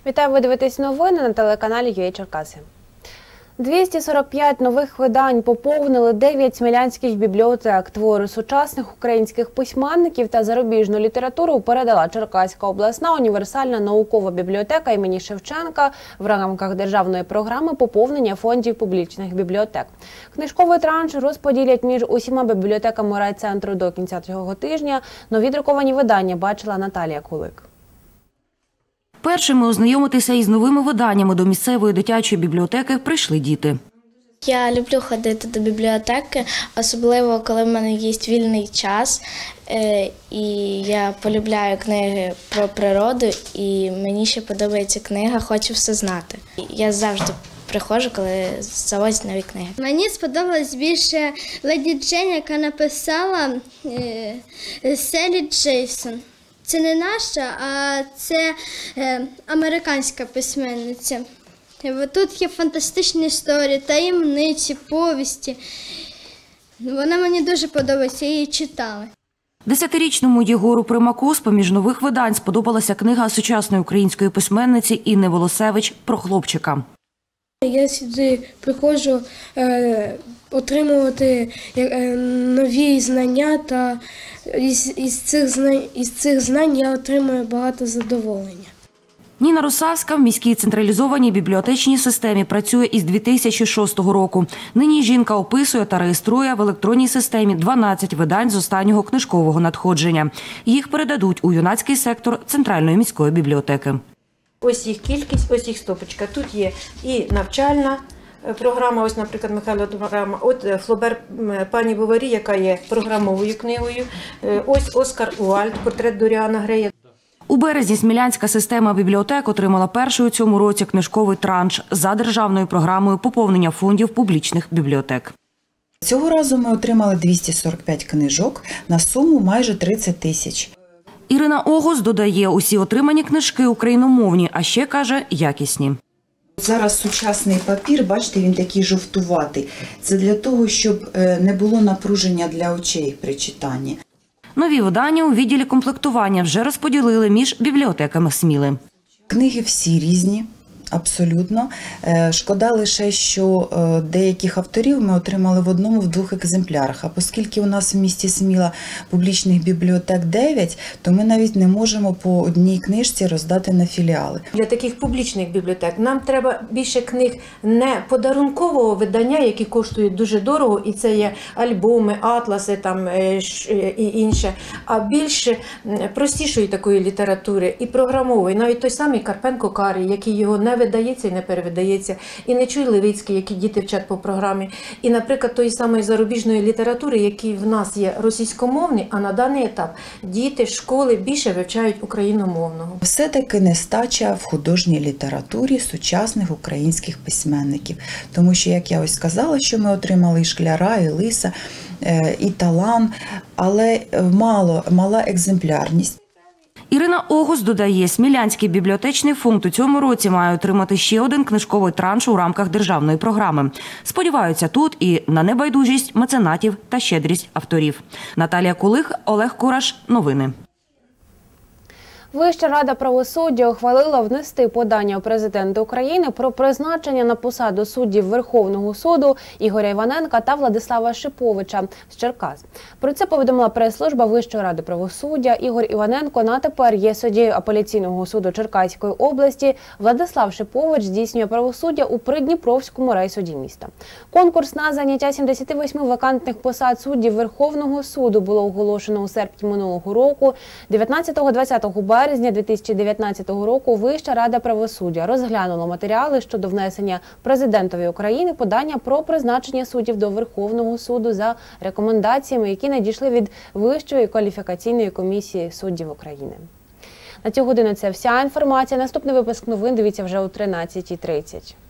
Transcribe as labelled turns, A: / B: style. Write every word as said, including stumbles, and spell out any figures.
A: Вітаю, ви дивитесь новини на телеканалі ю ей Черкаси. двісті сорок п'ять нових видань поповнили дев'ять смілянських бібліотек. Твори сучасних українських письменників та зарубіжну літературу передала Черкаська обласна універсальна наукова бібліотека імені Шевченка в рамках державної програми поповнення фондів публічних бібліотек. Книжковий транш розподілять між усіма бібліотеками райцентру до кінця цього тижня. Нові друковані видання бачила Наталія Кулик.
B: Першими ознайомитися із новими виданнями до місцевої дитячої бібліотеки прийшли діти.
C: Я люблю ходити до бібліотеки, особливо коли в мене є вільний час. І я полюбляю книги про природу, і мені ще подобається книга «Хочу все знати». Я завжди приходжу, коли завозять нові книги.
D: Мені сподобалась більше Леді Джейн, яка написала Селі Джейсон. Це не наша, а це е, американська письменниця. Тут є фантастичні історії, таємниці, повісті. Вона мені дуже подобається, я її читала.
B: Десятирічному Єгору Примаку з-поміж нових видань сподобалася книга сучасної української письменниці Інни Волосевич «Про хлопчика».
E: Я сюди приходжу е, отримувати е, нові знання, та із, із, цих знань, із цих знань я отримую багато задоволення.
B: Ніна Русавська в міській централізованій бібліотечній системі працює із дві тисячі шостого року. Нині жінка описує та реєструє в електронній системі дванадцять видань з останнього книжкового надходження. Їх передадуть у юнацький сектор Центральної міської бібліотеки.
F: Ось їх кількість, ось їх стопочка. Тут є і навчальна програма, ось, наприклад, Михайло програма, от Флобер пані Боварі, яка є програмовою книгою, ось Оскар Уальд, портрет Доріана Грея.
B: У березні Смілянська система бібліотек отримала перший у цьому році книжковий транш за державною програмою поповнення фондів публічних бібліотек.
G: Цього разу ми отримали двісті сорок п'ять книжок на суму майже тридцять тисяч.
B: Ірина Огос додає, усі отримані книжки україномовні, а ще, каже, якісні.
G: Зараз сучасний папір, бачите, він такий жовтуватий. Це для того, щоб не було напруження для очей при читанні.
B: Нові видання у відділі комплектування вже розподілили між бібліотеками Сміли.
G: Книги всі різні. Абсолютно. Шкода лише, що деяких авторів ми отримали в одному, в двох екземплярах. А оскільки у нас в місті Сміла публічних бібліотек дев'ять, то ми навіть не можемо по одній книжці роздати на філіали.
F: Для таких публічних бібліотек нам треба більше книг не подарункового видання, які коштують дуже дорого, і це є альбоми, атласи там, і інше, а більше простішої такої літератури і програмової. Навіть той самий Карпенко Карий, який його не видається і не перевидається, і Нечуй Левицький, які діти вчать по програмі, і, наприклад, тої самої зарубіжної літератури, які в нас є російськомовні, а на даний етап діти, школи більше вивчають україномовного. Все-таки
G: нестача в художній літературі сучасних українських письменників. Тому що, як я ось сказала, що ми отримали і Шкляра, і Лиса, і Талан, але мало, мала екземплярність.
B: Ірина Огос додає, Смілянський бібліотечний фонд у цьому році має отримати ще один книжковий транш у рамках державної програми. Сподіваються тут і на небайдужість меценатів та щедрість авторів. Наталія Кулик, Олег Кураш. Новини.
A: Вища рада правосуддя ухвалила внести подання у президента України про призначення на посаду суддів Верховного суду Ігоря Іваненка та Владислава Шиповича з Черкас. Про це повідомила прес-служба Вищої ради правосуддя. Ігор Іваненко на тепер є суддею апеляційного суду Черкаської області. Владислав Шипович здійснює правосуддя у Придніпровському райсуді міста. Конкурс на заняття сімдесяти восьми вакантних посад суддів Верховного суду було оголошено у серпні минулого року. дев'ятнадцятого-двадцятого березня дві тисячі дев'ятнадцятого року Вища рада правосуддя розглянула матеріали щодо внесення президентові України подання про призначення суддів до Верховного суду за рекомендаціями, які надійшли від Вищої кваліфікаційної комісії суддів України. На цю годину це вся інформація. Наступний випуск новин дивіться вже о тринадцятій тридцять.